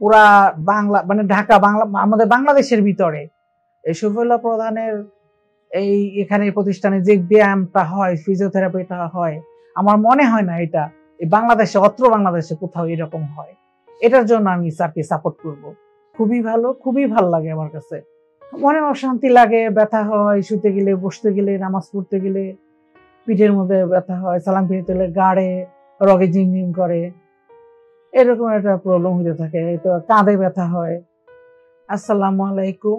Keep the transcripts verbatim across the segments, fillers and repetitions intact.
পুরা বাংলা মানে ঢাকা বাংলা আমাদের বাংলাদেশের ভিতরে এই শফিউল্লাহ প্রধানের এই এখানে প্রতিষ্ঠানে যে ব্যায়ামটা হয়, ফিজিওথেরাপিটা হয়, আমার মনে হয় না এটা এই বাংলাদেশে অত্র বাংলাদেশে কোথাও এরকম হয়। এটার জন্য আমি স্যারকে সাপোর্ট করব। খুবই ভালো, খুবই ভালো লাগে আমার কাছে। মনে অশান্তি লাগে, ব্যথা হয়, শুতে গেলে, বসতে গেলে, নামাজ পড়তে গেলে পিঠের মধ্যে ব্যথা হয়, সালাম ফিরতে গেলে গাড়ে রগে ঝিমঝিম করে, এরকম একটা প্রবলেম হতে থাকে। তো কাঁধে ব্যথা হয়। আসসালামু আলাইকুম,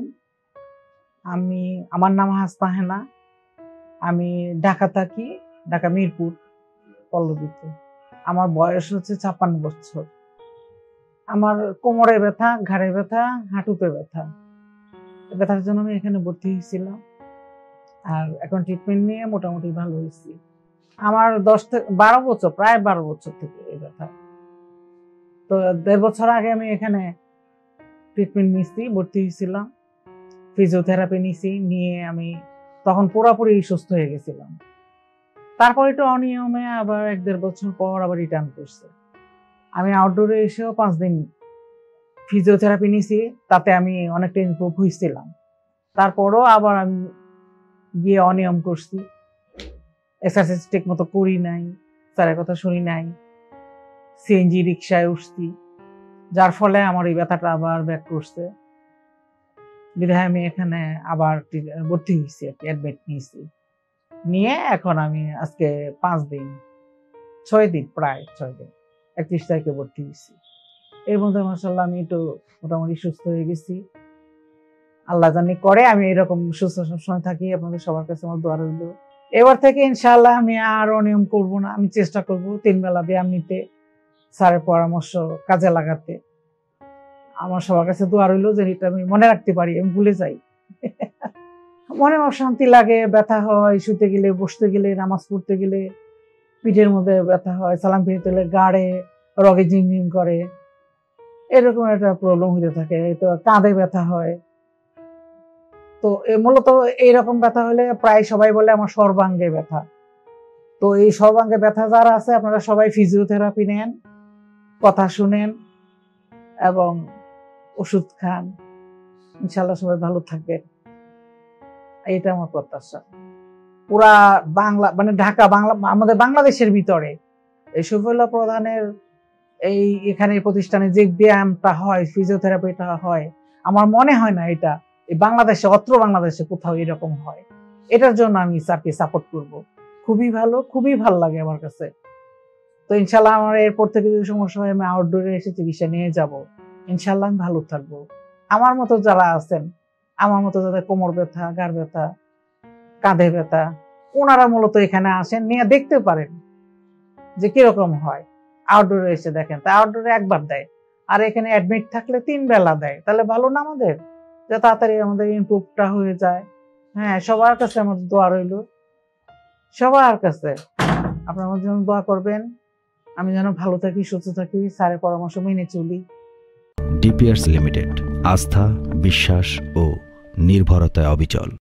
আমি আমার নাম হাসনা হেনা, আমি ঢাকা থাকি, ঢাকা মিরপুর পল্লবীতে। আমার বয়স হচ্ছে ছাপ্পান্ন বছর। আমার কোমরে ব্যথা, ঘাড়ে ব্যথা, হাঁটুতে ব্যথা। ব্যথার জন্য আমি এখানে ভর্তি হয়েছিলাম, আর এখন ট্রিটমেন্ট নিয়ে মোটামুটি ভালো হয়েছি। আমার দশ থেকে বারো বছর প্রায় বারো বছর থেকে এই ব্যথা। তো দেড় বছর আগে আমি এখানে ট্রিটমেন্ট নিয়েছি, ভর্তি হয়েছিলাম, ফিজিওথেরাপি নিয়েছি, নিয়ে আমি তখন পুরোপুরি সুস্থ হয়ে গেছিলাম। তারপর একটু অনিয়মে আবার এক দেড় বছর পর আবার রিটার্ন করছে। আমি আউটডোরে এসেও পাঁচ দিন ফিজিওথেরাপি নিয়েছি, তাতে আমি অনেকটা ইমপ্রুভ হয়েছিলাম। তারপরও আবার আমি গিয়ে অনিয়ম করছি, এক্সারসাইজ ঠিক মতো করি নাই, স্যারের কথা শুনি নাই, সিএনজি রিক্সায় উঠছি, যার ফলে আমার এই ব্যথাটা আবার ব্যাক করছে। বিধায় আমি এখানে আবার ভর্তি হয়েছি, অ্যাডমিট নিয়েছি, নিয়ে এখন আমি আজকে পাঁচ দিন ছয় দিন প্রায় ছয় দিন একত্রিশ তারিখে ভর্তি হয়েছি। এর মধ্যে মাশাআল্লাহ আমি একটু মোটামুটি সুস্থ হয়ে গেছি। আল্লাহ জানি করে আমি এরকম সুস্থ সবসময় থাকি। আপনাদের সবার কাছে আমার দোয়া রইল। এবার থেকে ইনশাআল্লাহ আমি আর অনিয়ম করব না। আমি চেষ্টা করব তিন বেলা ব্যায়াম নিতে, স্যারের পরামর্শ কাজে লাগাতে। আমার সবার কাছে দোয়া রইল যে এটা আমি মনে রাখতে পারি, আমি ভুলে যাই। মনে অশান্তি লাগে, ব্যথা হয়, শুতে গেলে, বসতে গেলে, নামাজ পড়তে গেলে পিঠের মধ্যে ব্যথা হয়, সালাম ফিরতে গেলে গাড়ে রগে ঝিমঝিম করে, এরকম একটা প্রবলেম হতে থাকে। তো কাঁধে ব্যথা হয়। তো মূলত এইরকম ব্যথা হলে প্রায় সবাই বলে আমার সর্বাঙ্গে ব্যথা। তো এই সর্বাঙ্গে ব্যথা যারা আছে আপনারা সবাই ফিজিওথেরাপি নেন, কথা শুনেন এবং ওষুধ খান, ইনশাল্লাহ সবাই ভালো থাকবেন, এটা আমার প্রত্যাশা। পুরা বাংলা মানে ঢাকা বাংলা আমাদের বাংলাদেশের ভিতরে এই শফিউল্লাহ প্রধানের এই এখানে প্রতিষ্ঠানে যে ব্যায়ামটা হয়, ফিজিওথেরাপিটা হয়, আমার মনে হয় না এটা এই বাংলাদেশে অত্র বাংলাদেশে কোথাও এরকম হয়। এটার জন্য আমি স্যারকে সাপোর্ট করব। খুবই ভালো, খুবই ভালো লাগে আমার কাছে। তো ইনশাল্লাহ আমার এরপর থেকে যদি সমস্যা হয় আমি আউটডোরে এসে চিকিৎসা নিয়ে যাব, ইনশাল্লাহ আমি ভালো থাকবো। আমার মতো যারা আছেন, আমার মতো যাদের কোমর ব্যথা, ঘাড় ব্যথা, কাঁধে ব্যথা, ওনারা মূলত এখানে আসেন, নিয়ে দেখতে পারেন যে কিরকম হয়। আউটডোরে এসে দেখেন, তা আউটডোরে একবার দেয়, আর এখানে অ্যাডমিট থাকলে তিন বেলা দেয়। তাহলে ভালো না আমাদের, যে তাড়াতাড়ি আমাদের ইমপ্রুভটা হয়ে যায়। হ্যাঁ, সবার কাছে আমাদের দোয়া রইল, সবার কাছে আপনারা আমার জন্য দোয়া করবেন, আমি যেন ভালো থাকি, সুস্থ থাকি, স্যারের পরামর্শ মেনে চলি। ডিপিআরস লিমিটেড, আস্থা, বিশ্বাস ও নির্ভরতায় অবিচল।